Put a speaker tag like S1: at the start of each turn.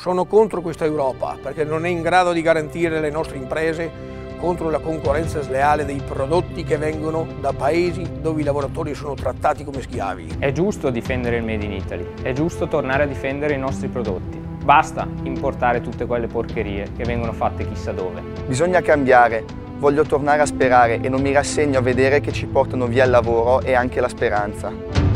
S1: Sono contro questa Europa perché non è in grado di garantire le nostre imprese contro la concorrenza sleale dei prodotti che vengono da paesi dove i lavoratori sono trattati come schiavi.
S2: È giusto difendere il Made in Italy, è giusto tornare a difendere i nostri prodotti. Basta importare tutte quelle porcherie che vengono fatte chissà dove.
S3: Bisogna cambiare, voglio tornare a sperare e non mi rassegno a vedere che ci portano via il lavoro e anche la speranza.